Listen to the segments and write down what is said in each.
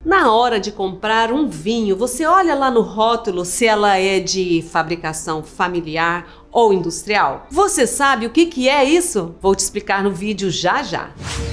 Na hora de comprar um vinho, você olha lá no rótulo se ela é de fabricação familiar ou industrial? Você sabe o que é isso? Vou te explicar no vídeo já já.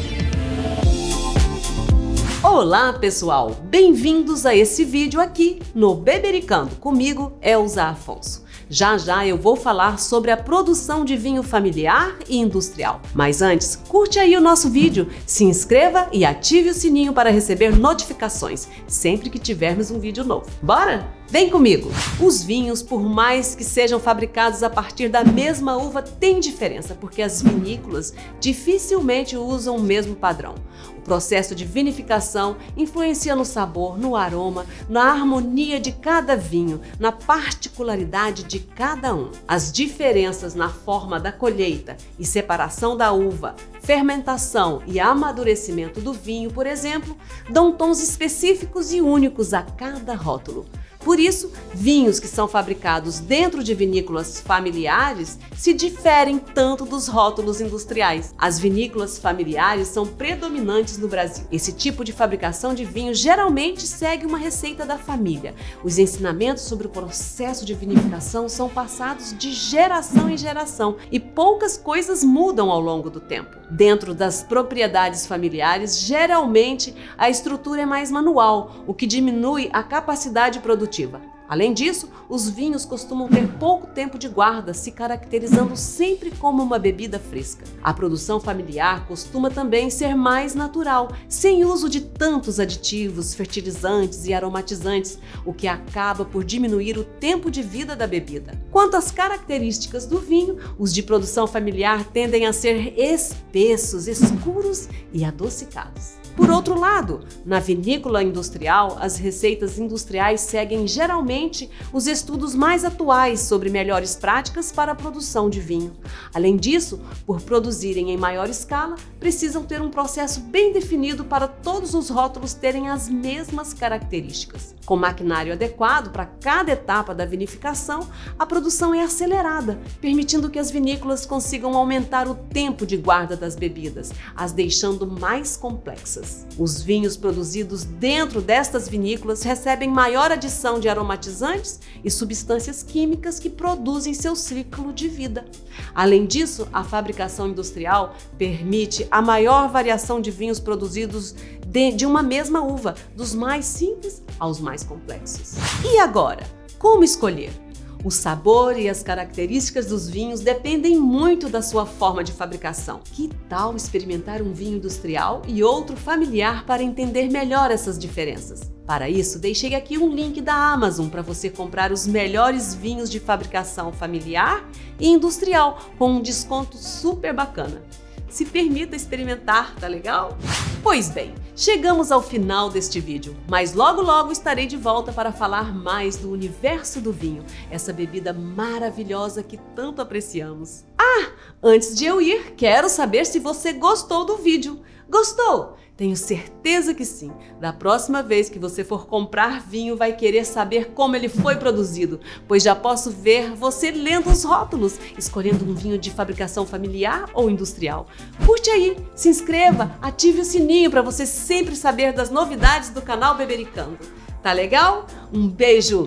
Olá pessoal, bem-vindos a esse vídeo aqui no Bebericando, comigo Elza Afonso. Já já eu vou falar sobre a produção de vinho familiar e industrial. Mas antes, curte aí o nosso vídeo, se inscreva e ative o sininho para receber notificações sempre que tivermos um vídeo novo. Bora? Vem comigo! Os vinhos, por mais que sejam fabricados a partir da mesma uva, têm diferença, porque as vinícolas dificilmente usam o mesmo padrão. O processo de vinificação influencia no sabor, no aroma, na harmonia de cada vinho, na particularidade de cada um. As diferenças na forma da colheita e separação da uva, fermentação e amadurecimento do vinho, por exemplo, dão tons específicos e únicos a cada rótulo. Por isso, vinhos que são fabricados dentro de vinícolas familiares se diferem tanto dos rótulos industriais. As vinícolas familiares são predominantes no Brasil. Esse tipo de fabricação de vinho geralmente segue uma receita da família. Os ensinamentos sobre o processo de vinificação são passados de geração em geração e poucas coisas mudam ao longo do tempo. Dentro das propriedades familiares, geralmente a estrutura é mais manual, o que diminui a capacidade produtiva. Além disso, os vinhos costumam ter pouco tempo de guarda, se caracterizando sempre como uma bebida fresca. A produção familiar costuma também ser mais natural, sem uso de tantos aditivos, fertilizantes e aromatizantes, o que acaba por diminuir o tempo de vida da bebida. Quanto às características do vinho, os de produção familiar tendem a ser espessos, escuros e adocicados. Por outro lado, na vinícola industrial, as receitas industriais seguem geralmente os estudos mais atuais sobre melhores práticas para a produção de vinho. Além disso, por produzirem em maior escala, precisam ter um processo bem definido para todos os rótulos terem as mesmas características. Com maquinário adequado para cada etapa da vinificação, a produção é acelerada, permitindo que as vinícolas consigam aumentar o tempo de guarda das bebidas, as deixando mais complexas. Os vinhos produzidos dentro destas vinícolas recebem maior adição de aromatizantes e substâncias químicas que produzem seu ciclo de vida. Além disso, a fabricação industrial permite a maior variação de vinhos produzidos de uma mesma uva, dos mais simples aos mais complexos. E agora, como escolher? O sabor e as características dos vinhos dependem muito da sua forma de fabricação. Que tal experimentar um vinho industrial e outro familiar para entender melhor essas diferenças? Para isso, deixei aqui um link da Amazon para você comprar os melhores vinhos de fabricação familiar e industrial com um desconto super bacana. Se permita experimentar, tá legal? Pois bem, chegamos ao final deste vídeo, mas logo estarei de volta para falar mais do universo do vinho, essa bebida maravilhosa que tanto apreciamos. Ah, antes de eu ir, quero saber se você gostou do vídeo. Gostou? Tenho certeza que sim. Da próxima vez que você for comprar vinho, vai querer saber como ele foi produzido, pois já posso ver você lendo os rótulos, escolhendo um vinho de fabricação familiar ou industrial. Curte aí, se inscreva, ative o sininho para você sempre saber das novidades do canal Bebericando. Tá legal? Um beijo!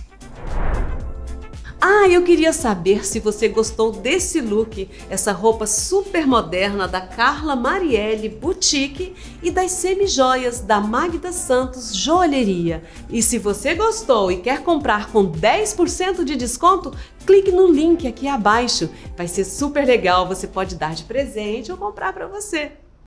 Ah, eu queria saber se você gostou desse look, essa roupa super moderna da Carla Marielle Boutique e das semijoias da Magda Santos Joalheria. E se você gostou e quer comprar com 10% de desconto, clique no link aqui abaixo. Vai ser super legal, você pode dar de presente ou comprar para você.